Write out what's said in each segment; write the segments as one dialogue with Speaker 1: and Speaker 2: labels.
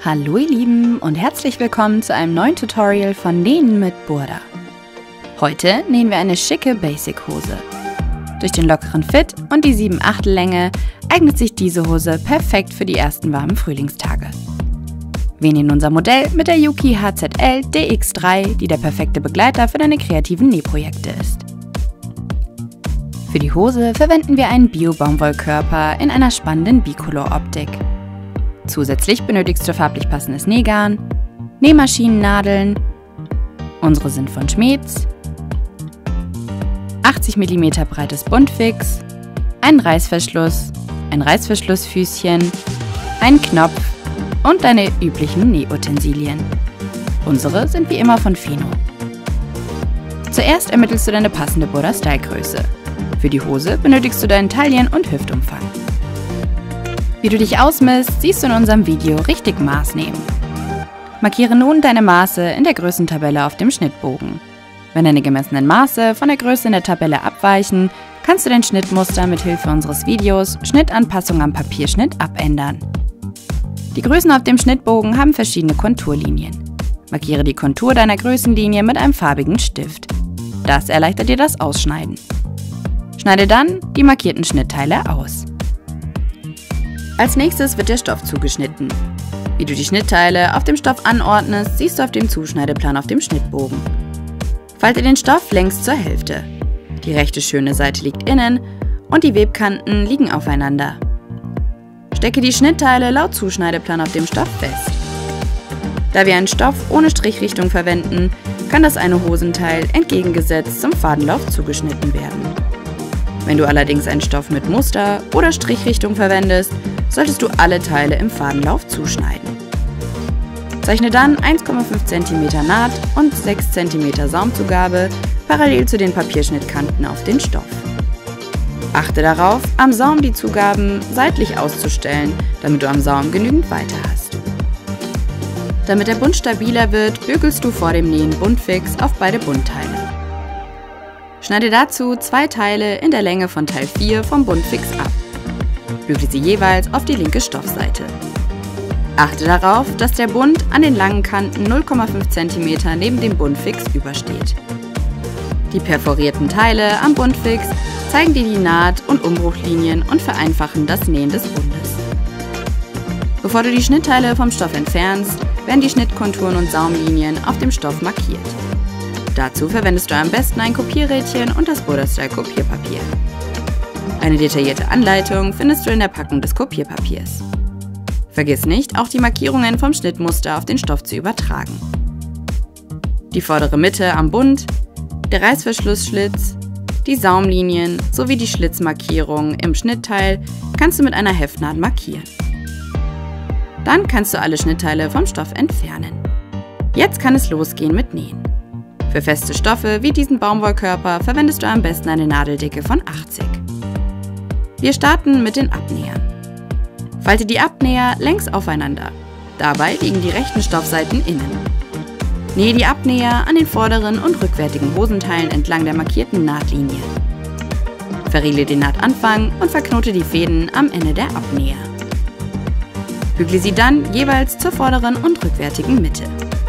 Speaker 1: Hallo ihr Lieben und herzlich willkommen zu einem neuen Tutorial von Nähen mit Burda. Heute nähen wir eine schicke Basic-Hose. Durch den lockeren Fit und die 7/8 Länge eignet sich diese Hose perfekt für die ersten warmen Frühlingstage. Wir nähen unser Modell mit der Juki HZL DX3, die der perfekte Begleiter für deine kreativen Nähprojekte ist. Für die Hose verwenden wir einen Bio-Baumwollkörper in einer spannenden Bicolor-Optik. Zusätzlich benötigst du farblich passendes Nähgarn, Nähmaschinennadeln, unsere sind von Schmeetz, 80 mm breites Buntfix, einen Reißverschluss, ein Reißverschlussfüßchen, einen Knopf und deine üblichen Nähutensilien. Unsere sind wie immer von Feno. Zuerst ermittelst du deine passende Burda Style Größe. Für die Hose benötigst du deinen Taillen- und Hüftumfang. Wie du dich ausmisst, siehst du in unserem Video richtig Maß nehmen. Markiere nun deine Maße in der Größentabelle auf dem Schnittbogen. Wenn deine gemessenen Maße von der Größe in der Tabelle abweichen, kannst du dein Schnittmuster mit Hilfe unseres Videos Schnittanpassung am Papierschnitt abändern. Die Größen auf dem Schnittbogen haben verschiedene Konturlinien. Markiere die Kontur deiner Größenlinie mit einem farbigen Stift. Das erleichtert dir das Ausschneiden. Schneide dann die markierten Schnittteile aus. Als nächstes wird der Stoff zugeschnitten. Wie du die Schnittteile auf dem Stoff anordnest, siehst du auf dem Zuschneideplan auf dem Schnittbogen. Falte den Stoff längs zur Hälfte. Die rechte schöne Seite liegt innen und die Webkanten liegen aufeinander. Stecke die Schnittteile laut Zuschneideplan auf dem Stoff fest. Da wir einen Stoff ohne Strichrichtung verwenden, kann das eine Hosenteil entgegengesetzt zum Fadenlauf zugeschnitten werden. Wenn du allerdings einen Stoff mit Muster oder Strichrichtung verwendest, solltest du alle Teile im Fadenlauf zuschneiden. Zeichne dann 1,5 cm Naht und 6 cm Saumzugabe parallel zu den Papierschnittkanten auf den Stoff. Achte darauf, am Saum die Zugaben seitlich auszustellen, damit du am Saum genügend Weite hast. Damit der Bund stabiler wird, bügelst du vor dem Nähen Buntfix auf beide Bundteile. Schneide dazu 2 Teile in der Länge von Teil 4 vom Buntfix ab. Bügle sie jeweils auf die linke Stoffseite. Achte darauf, dass der Bund an den langen Kanten 0,5 cm neben dem Buntfix übersteht. Die perforierten Teile am Buntfix zeigen dir die Naht- und Umbruchlinien und vereinfachen das Nähen des Bundes. Bevor du die Schnittteile vom Stoff entfernst, werden die Schnittkonturen und Saumlinien auf dem Stoff markiert. Dazu verwendest du am besten ein Kopierrädchen und das Burda Style Kopierpapier. Eine detaillierte Anleitung findest du in der Packung des Kopierpapiers. Vergiss nicht, auch die Markierungen vom Schnittmuster auf den Stoff zu übertragen. Die vordere Mitte am Bund, der Reißverschlussschlitz, die Saumlinien sowie die Schlitzmarkierung im Schnittteil kannst du mit einer Heftnaht markieren. Dann kannst du alle Schnittteile vom Stoff entfernen. Jetzt kann es losgehen mit Nähen. Für feste Stoffe wie diesen Baumwollkörper verwendest du am besten eine Nadeldicke von 80. Wir starten mit den Abnähern. Falte die Abnäher längs aufeinander. Dabei liegen die rechten Stoffseiten innen. Nähe die Abnäher an den vorderen und rückwärtigen Hosenteilen entlang der markierten Nahtlinie. Verriegele den Nahtanfang und verknote die Fäden am Ende der Abnäher. Bügle sie dann jeweils zur vorderen und rückwärtigen Mitte.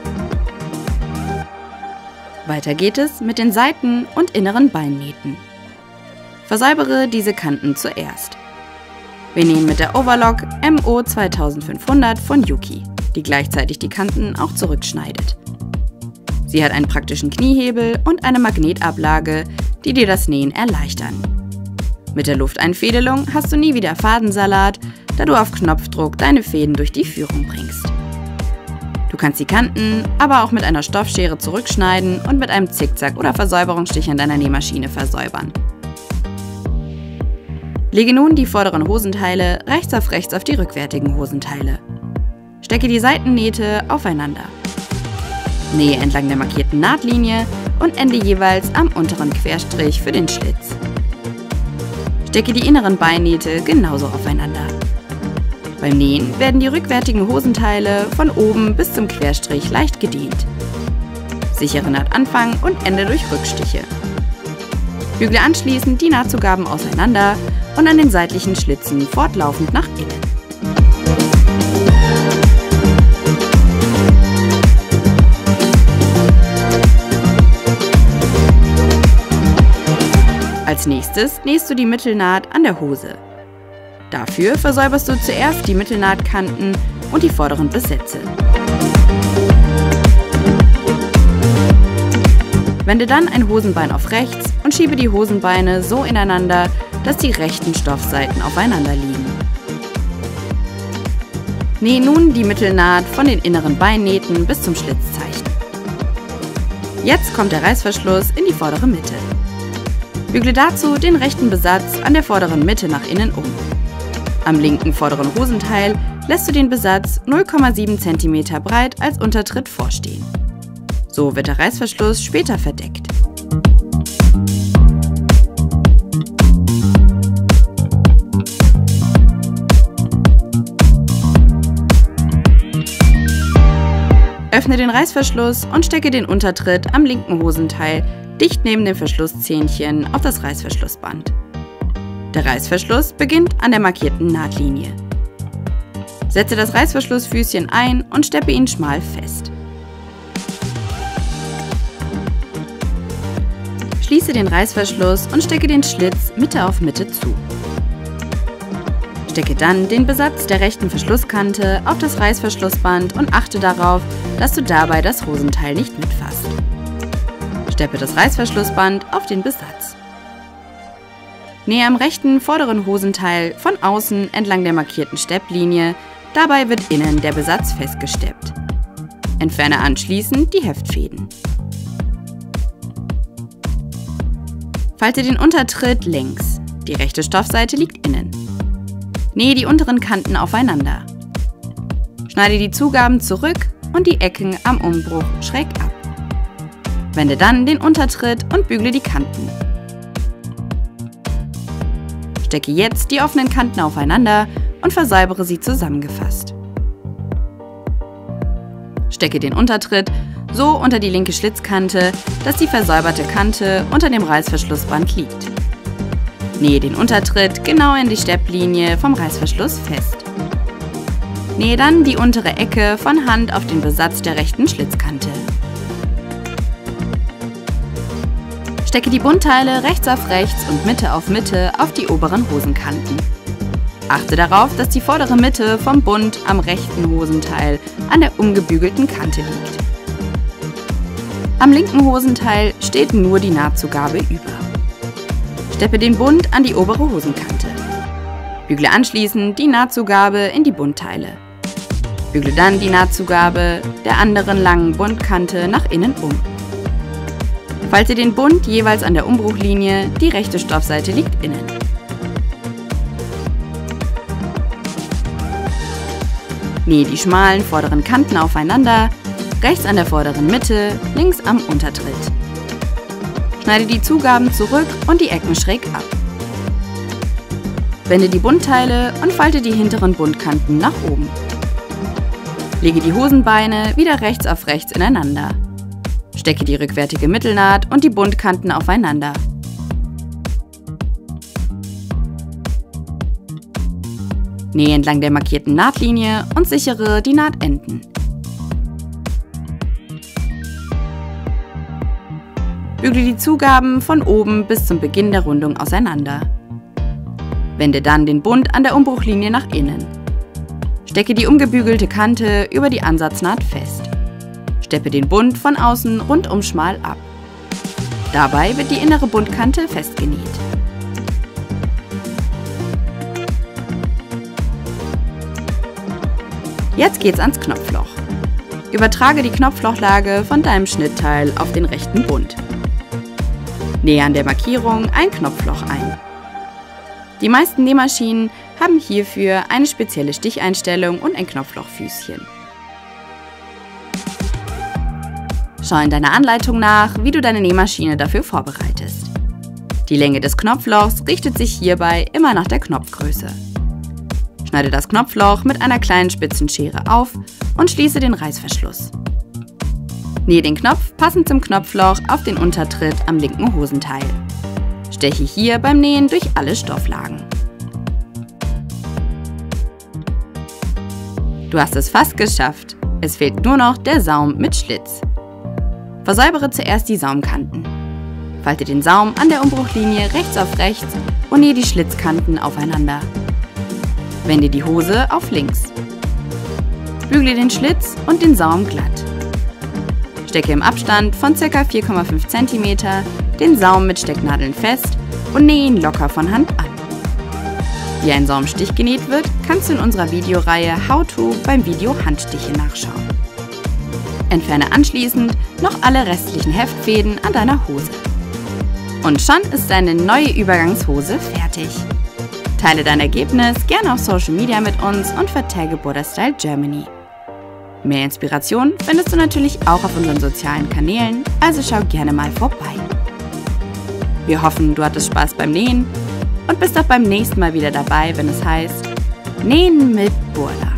Speaker 1: Weiter geht es mit den Seiten- und inneren Beinnähten. Versäubere diese Kanten zuerst. Wir nähen mit der Overlock MO 2500 von Juki, die gleichzeitig die Kanten auch zurückschneidet. Sie hat einen praktischen Kniehebel und eine Magnetablage, die dir das Nähen erleichtern. Mit der Lufteinfädelung hast du nie wieder Fadensalat, da du auf Knopfdruck deine Fäden durch die Führung bringst. Du kannst die Kanten aber auch mit einer Stoffschere zurückschneiden und mit einem Zickzack oder Versäuberungsstich an deiner Nähmaschine versäubern. Lege nun die vorderen Hosenteile rechts auf die rückwärtigen Hosenteile. Stecke die Seitennähte aufeinander. Nähe entlang der markierten Nahtlinie und ende jeweils am unteren Querstrich für den Schlitz. Stecke die inneren Beinnähte genauso aufeinander. Beim Nähen werden die rückwärtigen Hosenteile von oben bis zum Querstrich leicht gedehnt. Sichere Nahtanfang und Ende durch Rückstiche. Bügle anschließend die Nahtzugaben auseinander und an den seitlichen Schlitzen fortlaufend nach innen. Als nächstes nähst du die Mittelnaht an der Hose. Dafür versäuberst du zuerst die Mittelnahtkanten und die vorderen Besätze. Wende dann ein Hosenbein auf rechts und schiebe die Hosenbeine so ineinander, dass die rechten Stoffseiten aufeinander liegen. Nähe nun die Mittelnaht von den inneren Beinnähten bis zum Schlitzzeichen. Jetzt kommt der Reißverschluss in die vordere Mitte. Bügle dazu den rechten Besatz an der vorderen Mitte nach innen um. Am linken vorderen Hosenteil lässt du den Besatz 0,7 cm breit als Untertritt vorstehen. So wird der Reißverschluss später verdeckt. Öffne den Reißverschluss und stecke den Untertritt am linken Hosenteil dicht neben dem Verschlusszähnchen auf das Reißverschlussband. Der Reißverschluss beginnt an der markierten Nahtlinie. Setze das Reißverschlussfüßchen ein und steppe ihn schmal fest. Schließe den Reißverschluss und stecke den Schlitz Mitte auf Mitte zu. Stecke dann den Besatz der rechten Verschlusskante auf das Reißverschlussband und achte darauf, dass du dabei das Hosenteil nicht mitfasst. Steppe das Reißverschlussband auf den Besatz. Nähe am rechten vorderen Hosenteil von außen entlang der markierten Stepplinie, dabei wird innen der Besatz festgesteppt. Entferne anschließend die Heftfäden. Falte den Untertritt längs, die rechte Stoffseite liegt innen. Nähe die unteren Kanten aufeinander. Schneide die Zugaben zurück und die Ecken am Umbruch schräg ab. Wende dann den Untertritt und bügle die Kanten. Stecke jetzt die offenen Kanten aufeinander und versäubere sie zusammengefasst. Stecke den Untertritt so unter die linke Schlitzkante, dass die versäuberte Kante unter dem Reißverschlussband liegt. Nähe den Untertritt genau in die Stepplinie vom Reißverschluss fest. Nähe dann die untere Ecke von Hand auf den Besatz der rechten Schlitzkante. Stecke die Bundteile rechts auf rechts und Mitte auf Mitte auf die oberen Hosenkanten. Achte darauf, dass die vordere Mitte vom Bund am rechten Hosenteil an der umgebügelten Kante liegt. Am linken Hosenteil steht nur die Nahtzugabe über. Steppe den Bund an die obere Hosenkante. Bügle anschließend die Nahtzugabe in die Bundteile. Bügle dann die Nahtzugabe der anderen langen Bundkante nach innen um. Falte den Bund jeweils an der Umbruchlinie, die rechte Stoffseite liegt innen. Nähe die schmalen vorderen Kanten aufeinander, rechts an der vorderen Mitte, links am Untertritt. Schneide die Zugaben zurück und die Ecken schräg ab. Wende die Bundteile und falte die hinteren Bundkanten nach oben. Lege die Hosenbeine wieder rechts auf rechts ineinander. Stecke die rückwärtige Mittelnaht und die Bundkanten aufeinander. Nähe entlang der markierten Nahtlinie und sichere die Nahtenden. Bügle die Zugaben von oben bis zum Beginn der Rundung auseinander. Wende dann den Bund an der Umbruchlinie nach innen. Stecke die umgebügelte Kante über die Ansatznaht fest. Steppe den Bund von außen rundum schmal ab. Dabei wird die innere Bundkante festgenäht. Jetzt geht's ans Knopfloch. Übertrage die Knopflochlage von deinem Schnittteil auf den rechten Bund. Nähe an der Markierung ein Knopfloch ein. Die meisten Nähmaschinen haben hierfür eine spezielle Sticheinstellung und ein Knopflochfüßchen. Schau in deiner Anleitung nach, wie du deine Nähmaschine dafür vorbereitest. Die Länge des Knopflochs richtet sich hierbei immer nach der Knopfgröße. Schneide das Knopfloch mit einer kleinen spitzen Schere auf und schließe den Reißverschluss. Nähe den Knopf passend zum Knopfloch auf den Untertritt am linken Hosenteil. Steche hier beim Nähen durch alle Stofflagen. Du hast es fast geschafft. Es fehlt nur noch der Saum mit Schlitz. Versäubere zuerst die Saumkanten. Falte den Saum an der Umbruchlinie rechts auf rechts und nähe die Schlitzkanten aufeinander. Wende die Hose auf links. Bügle den Schlitz und den Saum glatt. Stecke im Abstand von ca. 4,5 cm den Saum mit Stecknadeln fest und nähe ihn locker von Hand an. Wie ein Saumstich genäht wird, kannst du in unserer Videoreihe How to beim Video Handstiche nachschauen. Entferne anschließend noch alle restlichen Heftfäden an deiner Hose. Und schon ist deine neue Übergangshose fertig. Teile dein Ergebnis gerne auf Social Media mit uns und vertagge Borderstyle Germany. Mehr Inspiration findest du natürlich auch auf unseren sozialen Kanälen, also schau gerne mal vorbei. Wir hoffen, du hattest Spaß beim Nähen und bist auch beim nächsten Mal wieder dabei, wenn es heißt Nähen mit Burda.